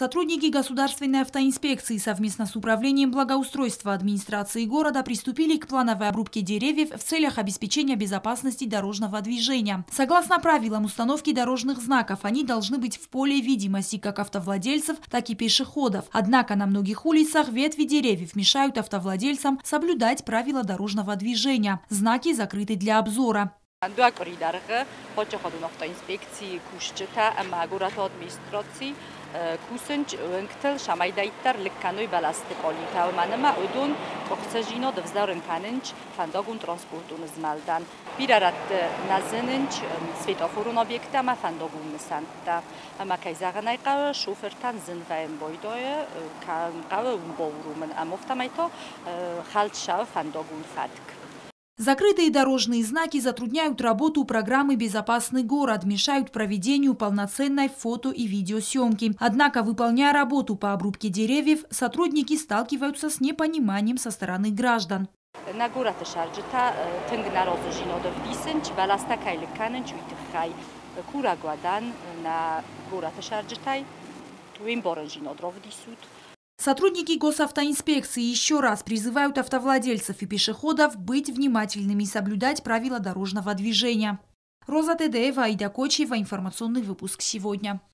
Сотрудники государственной автоинспекции совместно с управлением благоустройства администрации города приступили к плановой обрубке деревьев в целях обеспечения безопасности дорожного движения. Согласно правилам установки дорожных знаков, они должны быть в поле видимости как автовладельцев, так и пешеходов. Однако на многих улицах ветви деревьев мешают автовладельцам соблюдать правила дорожного движения. Знаки закрыты для обзора. Кусенч өнктел шамайдайтар ликканой баласты полита манама удун бохсажино довздарен каненч фандагун транспортун змалдан бирарат назененч светофорун объекта ма фандагун сантта ама кайзаганайqa шофертан зинваен бойдое канqava унбоурумен амофтамайто халтшав фандагун фатк. Закрытые дорожные знаки затрудняют работу программы «Безопасный город», мешают проведению полноценной фото- и видеосъемки. Однако, выполняя работу по обрубке деревьев, сотрудники сталкиваются с непониманием со стороны граждан. Сотрудники госавтоинспекции еще раз призывают автовладельцев и пешеходов быть внимательными и соблюдать правила дорожного движения. Роза Тедеева, Аида Кочева. Информационный выпуск сегодня.